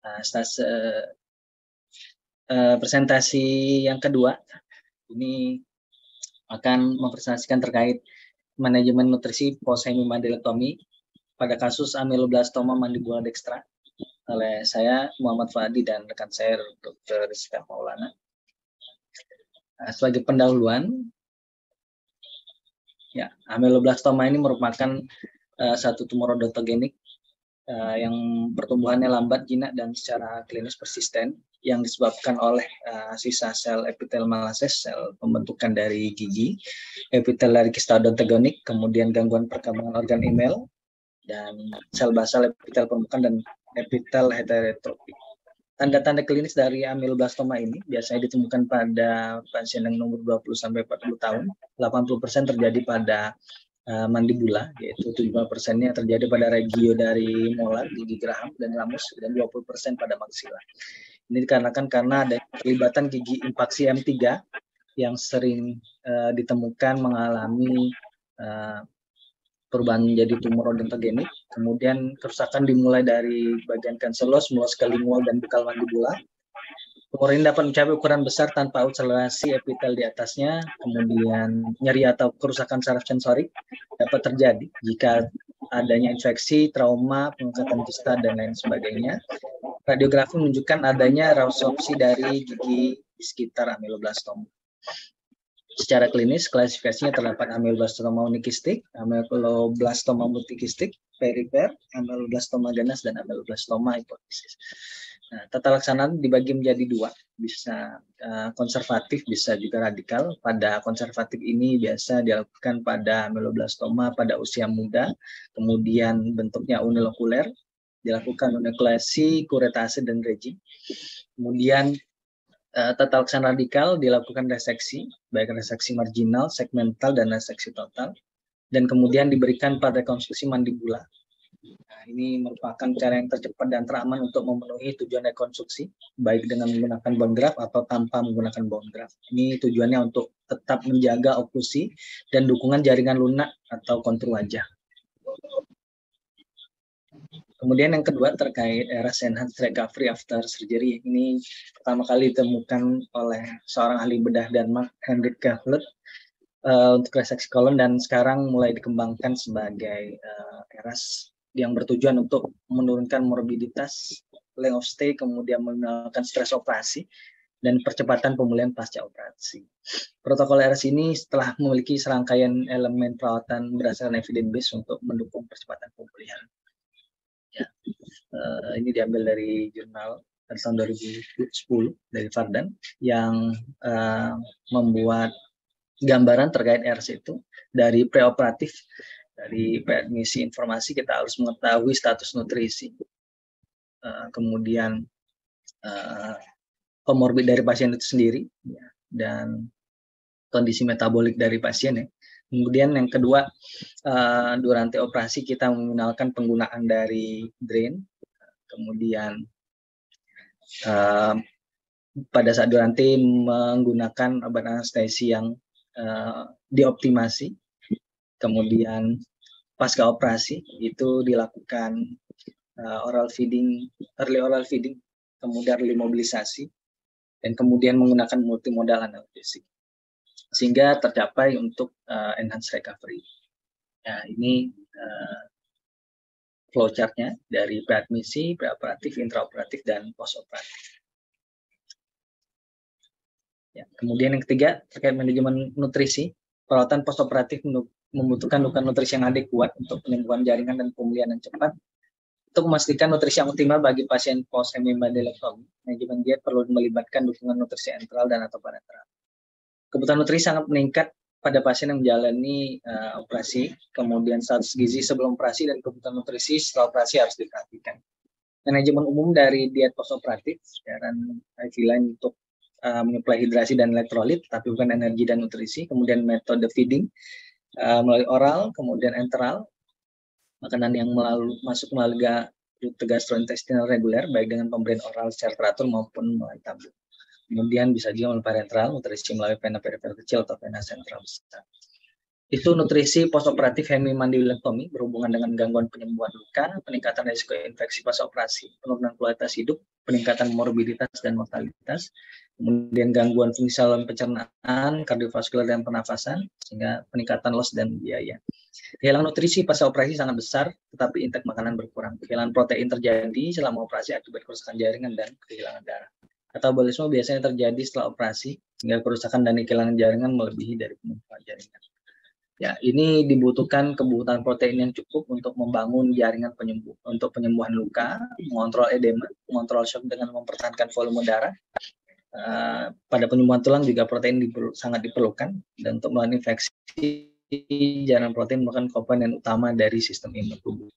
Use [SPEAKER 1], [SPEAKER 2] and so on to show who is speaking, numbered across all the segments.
[SPEAKER 1] Presentasi yang kedua ini akan mempresentasikan terkait manajemen nutrisi post hemimandilectomy pada kasus ameloblastoma mandibula dextra oleh saya Muhammad Fadi dan rekan saya Dr. Rizka Maulana. Sebagai pendahuluan, ya, ameloblastoma ini merupakan satu tumor odontogenik yang pertumbuhannya lambat, jinak, dan secara klinis persisten yang disebabkan oleh sisa sel epitel malases, sel pembentukan dari gigi, epitel dari kista odontogenik, kemudian gangguan perkembangan organ enamel, dan sel basal epitel permukaan dan epitel heterotropik. Tanda-tanda klinis dari ameloblastoma ini biasanya ditemukan pada pasien yang umur 20-40 tahun, 80% terjadi pada mandibula, yaitu 75%-nya terjadi pada regio dari molar, gigi geraham, dan ramus, dan 20% pada maksila. Ini dikarenakan karena ada terlibatan gigi impaksi M3 yang sering ditemukan mengalami perubahan menjadi tumor odontogenik. Kemudian kerusakan dimulai dari bagian kanselos, mollusca lingual, dan bukal mandibula. Tumor ini dapat mencapai ukuran besar tanpa ulcerasi epitel di atasnya, kemudian nyeri atau kerusakan saraf sensorik dapat terjadi jika adanya infeksi, trauma, pengangkatan kista, dan lain sebagainya. Radiografi menunjukkan adanya resorpsi dari gigi di sekitar ameloblastoma. Secara klinis, klasifikasinya terdapat ameloblastoma unikistik, ameloblastoma multikistik, perifer, ameloblastoma ganas, dan ameloblastoma hipofisis. Nah, tata laksana dibagi menjadi dua, bisa konservatif, bisa juga radikal. Pada konservatif ini biasa dilakukan pada ameloblastoma pada usia muda, kemudian bentuknya unilokuler, dilakukan enuklasi, kuretase, dan regi. Kemudian tata laksana radikal dilakukan reseksi, baik reseksi marginal, segmental, dan reseksi total, dan kemudian diberikan pada rekonstruksi mandibula. Nah, ini merupakan cara yang tercepat dan teraman untuk memenuhi tujuan rekonstruksi, baik dengan menggunakan bone graft atau tanpa menggunakan bone graft. Ini tujuannya untuk tetap menjaga oklusi dan dukungan jaringan lunak atau kontur wajah. Kemudian yang kedua terkait RS Enhanced Recovery After Surgery. Ini pertama kali ditemukan oleh seorang ahli bedah Denmark, Henrik Kavlet, untuk reseksi kolon, dan sekarang mulai dikembangkan sebagai RS yang bertujuan untuk menurunkan morbiditas, length of stay, kemudian menurunkan stres operasi, dan percepatan pemulihan pasca operasi. Protokol RS ini setelah memiliki serangkaian elemen perawatan berdasarkan evidence base untuk mendukung percepatan pemulihan. Ya, ini diambil dari jurnal dari tahun 2010 dari Fardan yang membuat gambaran terkait RS itu dari preoperatif. Dari admisi informasi kita harus mengetahui status nutrisi, kemudian komorbid dari pasien itu sendiri, ya, dan kondisi metabolik dari pasien. Ya. Kemudian yang kedua, durante operasi kita menggunakan penggunaan dari drain, kemudian pada saat durante menggunakan obat anestesi yang dioptimasi. Kemudian pasca operasi itu dilakukan oral feeding, early oral feeding, kemudian early mobilisasi, dan kemudian menggunakan multimodal analgesia sehingga tercapai untuk enhanced recovery. Nah, ini flowchart-nya dari preadmisi, preoperatif, intraoperatif, dan postoperatif. Ya, kemudian yang ketiga terkait manajemen nutrisi, perawatan postoperatif membutuhkan nutrisi yang adekuat untuk penyembuhan jaringan dan pemulihan yang cepat. Untuk memastikan nutrisi yang optimal bagi pasien post hemimandilectomy, manajemen diet perlu melibatkan dukungan nutrisi enteral dan atau parenteral. Kebutuhan nutrisi sangat meningkat pada pasien yang menjalani operasi, kemudian status gizi sebelum operasi dan kebutuhan nutrisi setelah operasi harus diperhatikan. Manajemen umum dari diet postoperatif, dan guideline untuk menyuplai hidrasi dan elektrolit, tapi bukan energi dan nutrisi. Kemudian metode feeding melalui oral, kemudian enteral, makanan yang masuk melalui rute gastrointestinal reguler, baik dengan pemberian oral secara teratur maupun melalui tabung. Kemudian bisa juga melalui parenteral, nutrisi melalui vena perifer kecil atau vena sentral besar. Itu nutrisi postoperatif hemimandibulectomy berhubungan dengan gangguan penyembuhan luka, peningkatan risiko infeksi pas operasi, penurunan kualitas hidup, peningkatan morbiditas dan mortalitas, kemudian gangguan fungsi saluran pencernaan, kardiovaskular dan pernafasan, sehingga peningkatan los dan biaya. Kehilangan nutrisi pasca operasi sangat besar, tetapi intake makanan berkurang. Kehilangan protein terjadi selama operasi akibat kerusakan jaringan dan kehilangan darah. Katabolisme biasanya terjadi setelah operasi, sehingga kerusakan dan kehilangan jaringan melebihi dari penumpukan jaringan. Ya, ini dibutuhkan kebutuhan protein yang cukup untuk membangun jaringan untuk penyembuhan luka, mengontrol edema, mengontrol shock dengan mempertahankan volume darah. Pada penyembuhan tulang juga protein sangat diperlukan, dan untuk melawan infeksi, jaringan protein merupakan komponen utama dari sistem imun tubuh.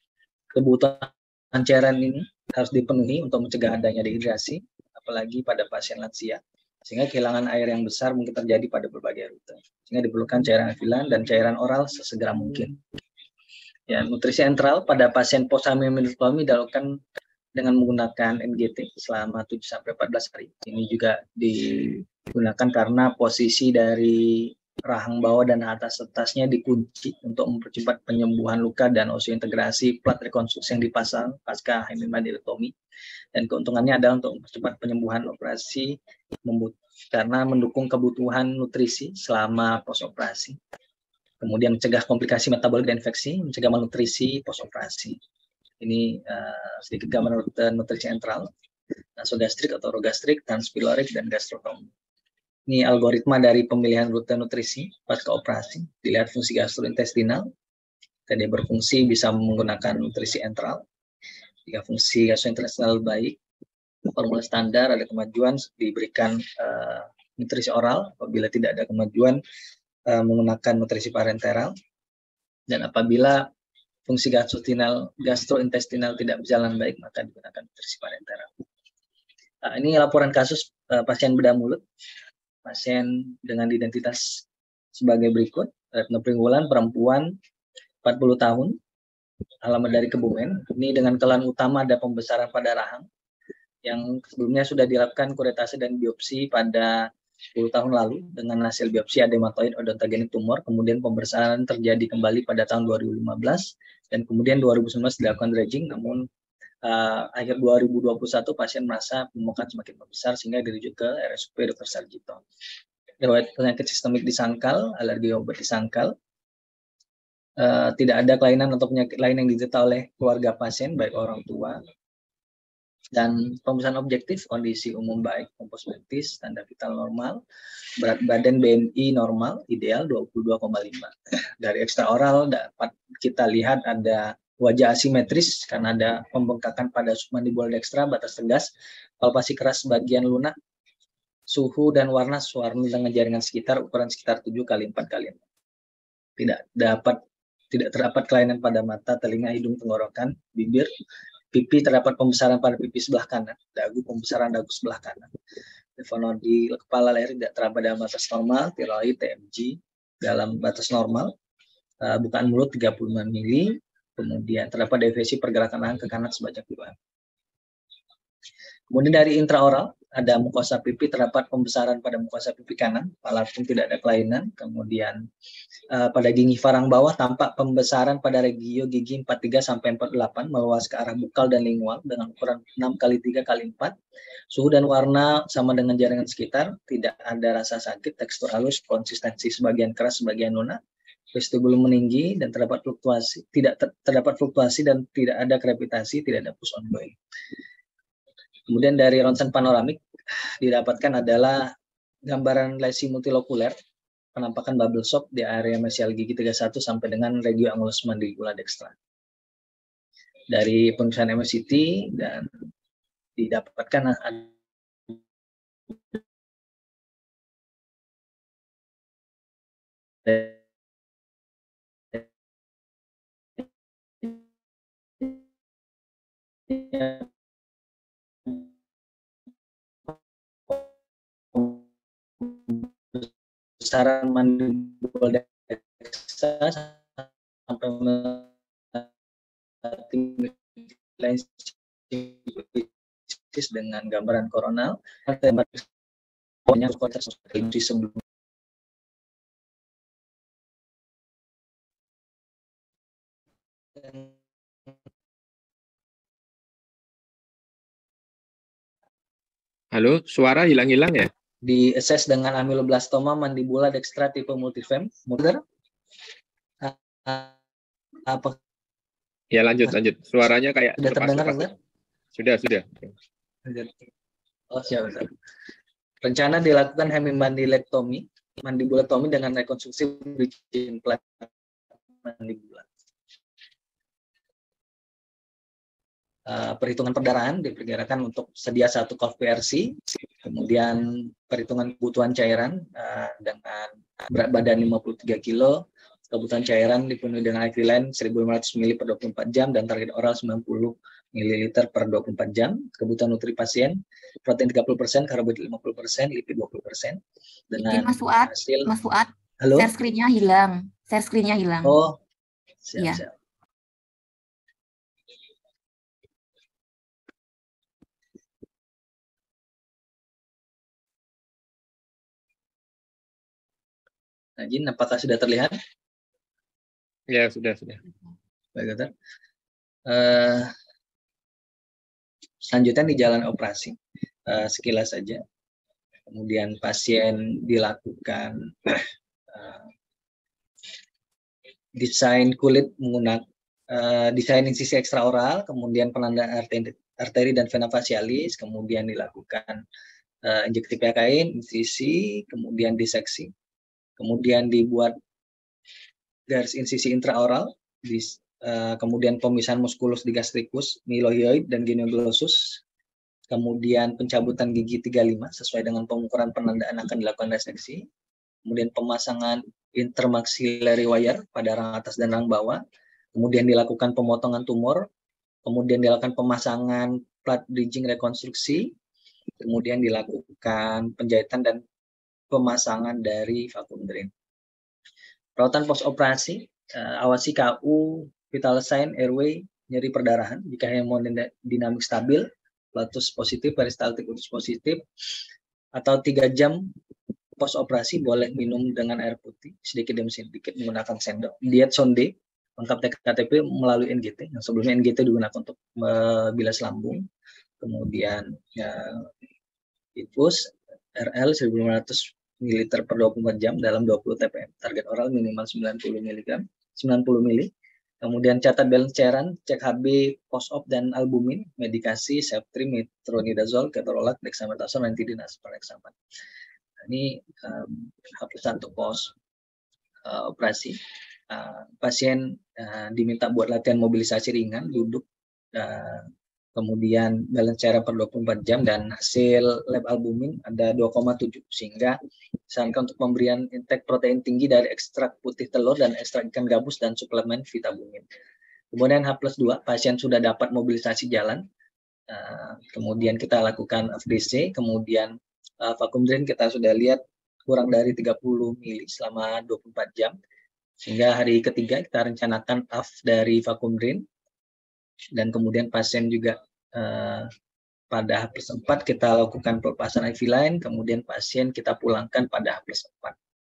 [SPEAKER 1] Kebutuhan cairan ini harus dipenuhi untuk mencegah adanya dehidrasi, apalagi pada pasien lansia, sehingga kehilangan air yang besar mungkin terjadi pada berbagai rute. Sehingga diperlukan cairan afilan dan cairan oral sesegera mungkin. Ya, nutrisi enteral pada pasien post-hemianoplasty dilakukan dengan menggunakan NGT selama 7-14 hari. Ini juga digunakan karena posisi dari rahang bawah dan atasnya dikunci untuk mempercepat penyembuhan luka dan osteointegrasi plat rekonstruksi yang dipasang pasca hemimandibulectomy. Dan keuntungannya adalah untuk mempercepat penyembuhan operasi karena mendukung kebutuhan nutrisi selama post-operasi. Kemudian mencegah komplikasi metabolik dan infeksi, mencegah malnutrisi post-operasi. Ini sedikit gambaran rute nutrisi enteral, nasogastrik atau orogastrik, transpilorik, dan gastrotomi. Ini algoritma dari pemilihan rute nutrisi pasca operasi. Dilihat fungsi gastrointestinal, jadi berfungsi bisa menggunakan nutrisi enteral. Jika fungsi gastrointestinal baik, formula standar ada kemajuan diberikan nutrisi oral. Apabila tidak ada kemajuan, menggunakan nutrisi parenteral. Dan apabila fungsi gastrointestinal tidak berjalan baik, maka digunakan nutrisi parenteral. Ini laporan kasus pasien bedah mulut. Pasien dengan identitas sebagai berikut. Retno Pringgulan, perempuan, 40 tahun, alamat dari Kebumen. Ini dengan keluhan utama ada pembesaran pada rahang, yang sebelumnya sudah dilakukan kuretase dan biopsi pada 10 tahun lalu dengan hasil biopsi adematoid odontogenik tumor, kemudian pembesaran terjadi kembali pada tahun 2015, dan kemudian 2019 dilakukan dredging, namun akhir 2021 pasien merasa permukaan semakin membesar sehingga dirujuk ke RSUP Dr. Sarjito. Riwayat penyakit sistemik di sangkal, alergi obat di sangkal, tidak ada kelainan atau penyakit lain yang diderita oleh keluarga pasien, baik orang tua. Dan pemeriksaan objektif, kondisi umum baik, kompos mentis, tanda vital normal, berat badan BMI normal, ideal 22,5. Dari ekstraoral dapat kita lihat ada wajah asimetris karena ada pembengkakan pada submandibular dextra, batas tegas, palpasi keras bagian lunak, suhu dan warna sewarna dengan jaringan sekitar ukuran sekitar 7x4x4. Tidak terdapat kelainan pada mata, telinga, hidung, tenggorokan, bibir, pipi terdapat pembesaran pada pipi sebelah kanan, dagu pembesaran dagu sebelah kanan. Levonordi kepala leher tidak terdapat dalam batas normal, tiroid, TMG dalam batas normal, bukaan mulut 35 mili, kemudian terdapat deviasi pergerakan tangan ke kanan sebanyak 2. Kemudian dari intraoral, ada mukosa pipi, terdapat pembesaran pada mukosa pipi kanan, walaupun tidak ada kelainan. Kemudian pada gigi farang bawah tampak pembesaran pada regio gigi 43-48 meluas ke arah bukal dan lingual dengan ukuran 6x3x4. Suhu dan warna sama dengan jaringan sekitar, tidak ada rasa sakit, tekstur halus, konsistensi sebagian keras, sebagian lunak. Vestibulum meninggi dan terdapat fluktuasi, tidak terdapat fluktuasi dan tidak ada krepitasi, tidak ada push ongoing. Kemudian dari ronsen panoramik didapatkan adalah gambaran lesi multilokuler, penampakan bubble shock di area mesial gigi 31 sampai dengan regio angulus mandibula dextra. Dari pemeriksaan MSCT dan didapatkan besaran mandibula dextra sampai dengan gambaran koronal sebelum
[SPEAKER 2] Halo, suara hilang-hilang ya?
[SPEAKER 1] Di assess dengan ameloblastoma mandibula dextra tipe multifem. Mudah? Apa
[SPEAKER 2] Ya, lanjut. Suaranya kayak
[SPEAKER 1] sudah terdengar,
[SPEAKER 2] lepas-lepas.
[SPEAKER 1] Dokter?
[SPEAKER 2] Sudah.
[SPEAKER 1] Oh, siap, Dokter. Rencana dilakukan hemimandilectomy, mandibulectomy dengan rekonstruksi bridging plate mandibula. Perhitungan perdarahan diperkirakan untuk sedia 1 cough PRC, kemudian perhitungan kebutuhan cairan dengan berat badan 53 kilo, kebutuhan cairan dipenuhi dengan IV-line 1.500 ml per 24 jam dan target oral 90 ml per 24 jam. Kebutuhan nutri pasien, protein 30%, karbohidrat 50%, lipid 20%. Dengan
[SPEAKER 3] Mas Fuad,
[SPEAKER 1] halo?
[SPEAKER 3] share screen-nya hilang.
[SPEAKER 1] Oh,
[SPEAKER 3] Iya.
[SPEAKER 1] siap. Nah, Jin, apakah sudah terlihat?
[SPEAKER 2] Ya, sudah.
[SPEAKER 1] Baik, Dokter. Selanjutnya di jalan operasi, sekilas saja. Kemudian pasien dilakukan desain kulit menggunakan desain insisi ekstraoral, kemudian penanda arteri dan vena facialis, kemudian dilakukan injeksi kain, insisi, kemudian diseksi. Kemudian dibuat garis insisi intraoral, kemudian pemisahan muskulus digastricus, mylohyoid, dan genioglossus. Kemudian pencabutan gigi 35 sesuai dengan pengukuran penandaan akan dilakukan reseksi. Kemudian pemasangan intermaxillary wire pada rang atas dan rang bawah. Kemudian dilakukan pemotongan tumor. Kemudian dilakukan pemasangan plat bridging rekonstruksi. Kemudian dilakukan penjahitan dan pemasangan dari vacuum drain. Perawatan post-operasi, awasi KU, vital sign, airway, nyeri perdarahan, jika hemodinamik stabil, platus positif, peristaltik utus positif, atau 3 jam post-operasi boleh minum dengan air putih, sedikit demi sedikit menggunakan sendok. Diet sonde, lengkap TKTP melalui NGT, yang sebelumnya NGT digunakan untuk bilas lambung, kemudian infus, RL 1.500 ml per 24 jam dalam 20 TPM. Target oral minimal 90 mg, 90 ml. Kemudian catat balance cairan, cek HB, post-op dan albumin, medikasi, Septrim, metronidazole, ketorolac, dexamethasone, antidinas, parexapat. Ini H+1 post operasi. Pasien diminta buat latihan mobilisasi ringan, duduk, kemudian balance cairan per 24 jam, dan hasil lab albumin ada 2,7, sehingga disarankan untuk pemberian intake protein tinggi dari ekstrak putih telur dan ekstrak ikan gabus dan suplemen vitabumin. Kemudian H+2, pasien sudah dapat mobilisasi jalan, kemudian kita lakukan FDC, kemudian vacuum drain kita sudah lihat kurang dari 30 mili selama 24 jam, sehingga hari ketiga kita rencanakan AF dari vacuum drain. Dan kemudian pasien juga pada H+4 kita lakukan pelepasan IV line, kemudian pasien kita pulangkan pada H+4.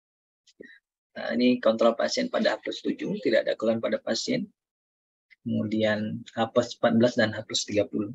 [SPEAKER 1] Nah, ini kontrol pasien pada H+7, tidak ada keluhan pada pasien. Kemudian H+14 dan H+30.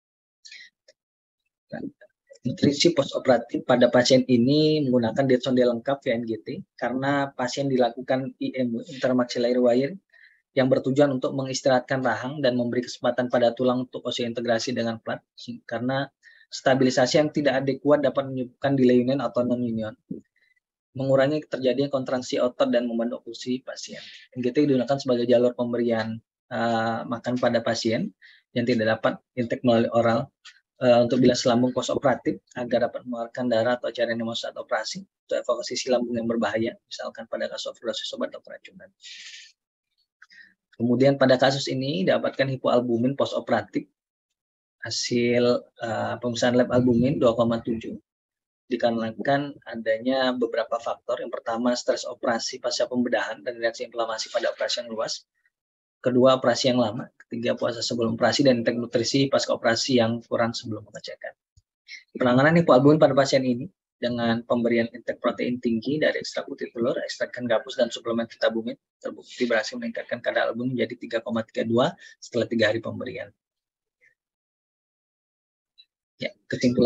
[SPEAKER 1] Nah, nutrisi postoperatif pada pasien ini menggunakan diet sonde lengkap VNGT karena pasien dilakukan IMW, intermaxillary wire, yang bertujuan untuk mengistirahatkan rahang dan memberi kesempatan pada tulang untuk oseointegrasi dengan plat, karena stabilisasi yang tidak adekuat dapat menyebabkan delay union atau non-union, mengurangi terjadinya kontraksi otot dan membantu okklusi pasien. NGT digunakan sebagai jalur pemberian makan pada pasien yang tidak dapat intake melalui oral untuk bilas lambung postoperatif agar dapat mengeluarkan darah atau cairan yang masuk saat operasi untuk evakuasi isi lambung yang berbahaya, misalkan pada kasus overdosis obat atau keracunan. Kemudian pada kasus ini dapatkan hipoalbumin postoperatif, hasil pemeriksaan lab albumin 2,7, dikarenakan adanya beberapa faktor. Yang pertama, stres operasi pasca pembedahan dan reaksi inflamasi pada operasi yang luas. Kedua, operasi yang lama. Ketiga, puasa sebelum operasi dan intake nutrisi pasca operasi yang kurang sebelum pengecekan. Penanganan hipoalbumin pada pasien ini dengan pemberian intake protein tinggi dari ekstrak putih telur, ekstrak ikan gabus, dan suplemen vitabumin, terbukti berhasil meningkatkan kadar albumin menjadi 3,32 setelah 3 hari pemberian. Ya, kesimpulan,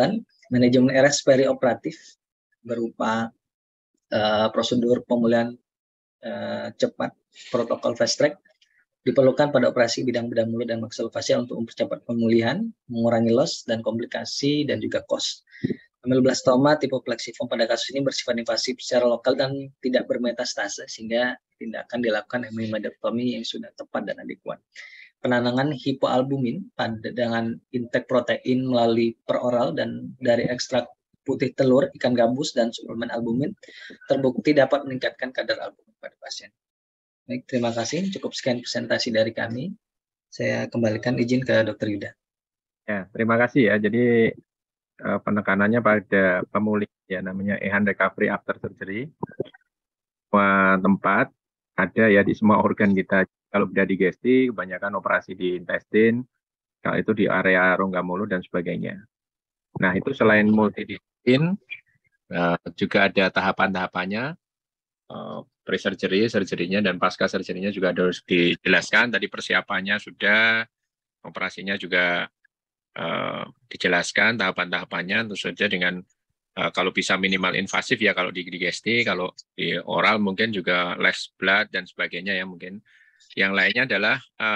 [SPEAKER 1] Manajemen RS perioperatif berupa prosedur pemulihan cepat, protokol fast track diperlukan pada operasi bidang mulut dan maksilofasial untuk mempercepat pemulihan, mengurangi loss dan komplikasi dan juga cost. Ameloblastoma tipe plexiform pada kasus ini bersifat invasif secara lokal dan tidak bermetastase sehingga tindakan dilakukan hemimandektomi yang sudah tepat dan adekuat. Penanganan hipoalbumin dengan intake protein melalui peroral dan dari ekstrak putih telur, ikan gabus, dan suplemen albumin terbukti dapat meningkatkan kadar albumin pada pasien. Baik, terima kasih. Cukup sekian presentasi dari kami. Saya kembalikan izin ke Dr. Yuda.
[SPEAKER 2] Ya, terima kasih ya. Jadi penekanannya pada pemulihan ya, namanya EHAN recovery after surgery. Semua tempat ada ya di semua organ kita. Kalau sudah digesti, kebanyakan operasi di intestin, kalau itu di area rongga mulut dan sebagainya. Nah, itu selain multidisiplin, juga ada tahapan-tahapannya. Pre-surgery, surgery-nya, dan pasca surgery-nya juga harus dijelaskan. Tadi persiapannya sudah, operasinya juga dijelaskan, tahapan-tahapannya, tentu saja dengan kalau bisa minimal invasif ya kalau di digesti, kalau di oral mungkin juga less blood dan sebagainya ya mungkin. Yang lainnya adalah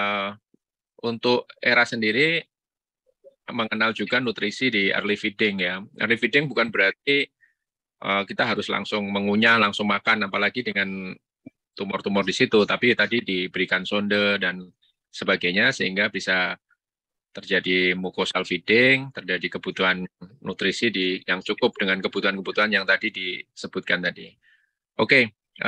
[SPEAKER 2] untuk ERA sendiri mengenal juga nutrisi di early feeding ya. Early feeding bukan berarti kita harus langsung mengunyah, langsung makan, apalagi dengan tumor-tumor di situ. Tapi tadi diberikan sonde dan sebagainya sehingga bisa terjadi mucosal feeding, terjadi kebutuhan nutrisi yang cukup dengan kebutuhan-kebutuhan yang tadi disebutkan tadi. Oke,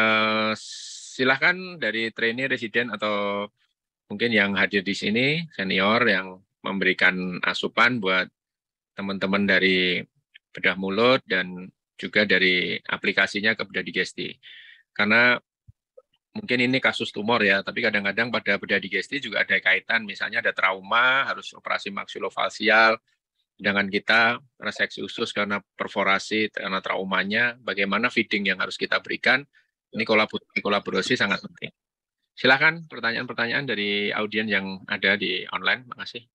[SPEAKER 2] silahkan dari trainee, residen, atau mungkin yang hadir di sini, senior yang memberikan asupan buat teman-teman dari bedah mulut dan juga dari aplikasinya ke bedah digesti. Karena mungkin ini kasus tumor ya, tapi kadang-kadang pada bedah digesti juga ada kaitan, misalnya ada trauma, harus operasi maksilofasial, sedangkan kita reseksi usus karena perforasi, karena traumanya, bagaimana feeding yang harus kita berikan, ini kolaborasi sangat penting. Silakan pertanyaan-pertanyaan dari audiens yang ada di online, makasih.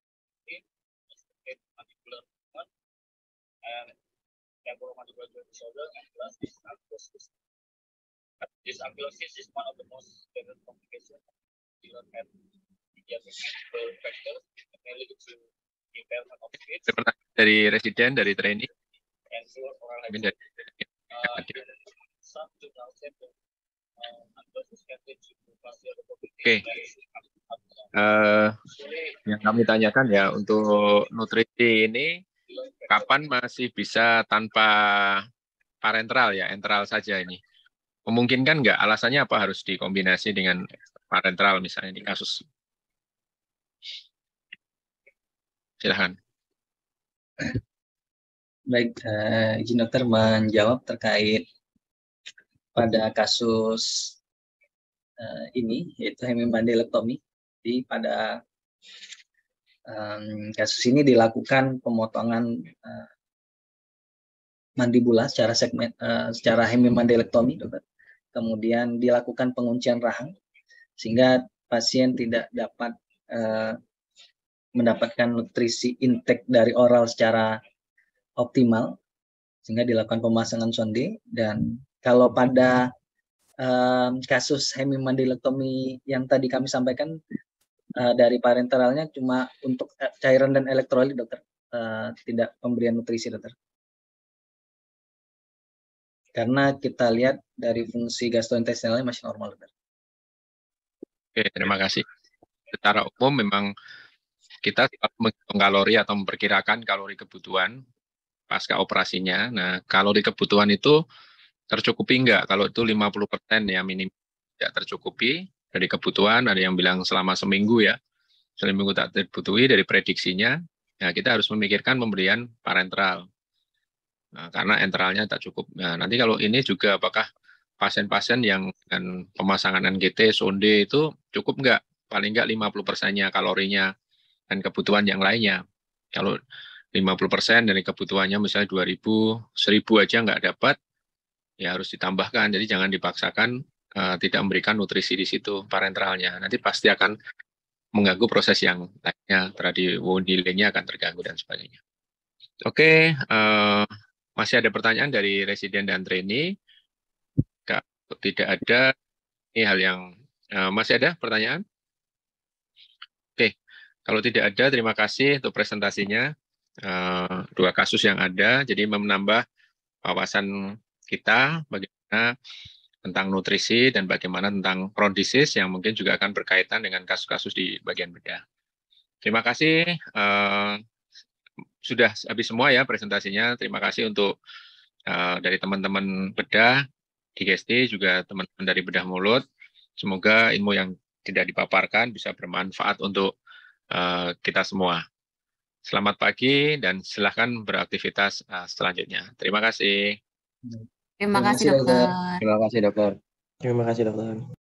[SPEAKER 2] Dysambiosis is one of the most common complications and factors mainly to impairment of speech. Dari residen, dari trainee. Oke. Yang kami tanyakan ya untuk nutrisi ini kapan masih bisa tanpa parenteral ya, enteral saja ini? Memungkinkan nggak? Alasannya apa harus dikombinasi dengan parenteral misalnya di kasus? Silahkan.
[SPEAKER 1] Baik, izin dokter menjawab terkait pada kasus ini, yaitu hemimandelektomi. Jadi pada kasus ini dilakukan pemotongan mandibula secara hemimandelektomi, dokter. Kemudian dilakukan penguncian rahang sehingga pasien tidak dapat mendapatkan nutrisi intake dari oral secara optimal, sehingga dilakukan pemasangan sonde. Dan kalau pada kasus hemimandelektomi yang tadi kami sampaikan, dari parenteralnya cuma untuk cairan dan elektrolit, dokter, tidak pemberian nutrisi, dokter. Karena kita lihat dari fungsi gastrointestinalnya masih normal, dokter.
[SPEAKER 2] Oke, terima kasih. Secara umum memang kita menghitung kalori atau memperkirakan kalori kebutuhan pasca operasinya. Nah, kalori kebutuhan itu tercukupi enggak? Kalau itu 50% ya minim tidak tercukupi dari kebutuhan, ada yang bilang selama seminggu ya. Seminggu tak terbutuhi dari prediksinya. Nah, kita harus memikirkan pemberian parenteral. Nah, karena enteralnya tak cukup. Nah, nanti kalau ini juga apakah pasien-pasien yang dengan pemasangan NGT, sonde itu cukup enggak? Paling enggak 50%-nya kalorinya dan kebutuhan yang lainnya. Kalau 50% dari kebutuhannya misalnya 2.000, 1.000 aja enggak dapat, ya harus ditambahkan. Jadi jangan dipaksakan tidak memberikan nutrisi di situ parenteralnya. Nanti pasti akan mengganggu proses yang lainnya, tadi wound healing-nya akan terganggu dan sebagainya. Oke, masih ada pertanyaan dari residen dan trainee? Kalau tidak ada, ini hal yang masih ada pertanyaan? Oke, kalau tidak ada, terima kasih untuk presentasinya. Dua kasus yang ada, jadi menambah wawasan kita bagaimana tentang nutrisi dan bagaimana tentang Crohn disease yang mungkin juga akan berkaitan dengan kasus-kasus di bagian bedah. Terima kasih. Sudah habis semua ya presentasinya. Terima kasih untuk dari teman-teman bedah, digestif, juga teman-teman dari bedah mulut. Semoga ilmu yang tidak dipaparkan bisa bermanfaat untuk kita semua. Selamat pagi dan silakan beraktivitas selanjutnya. Terima kasih.
[SPEAKER 3] Terima kasih, dokter.
[SPEAKER 4] Terima kasih dokter. Terima kasih dokter.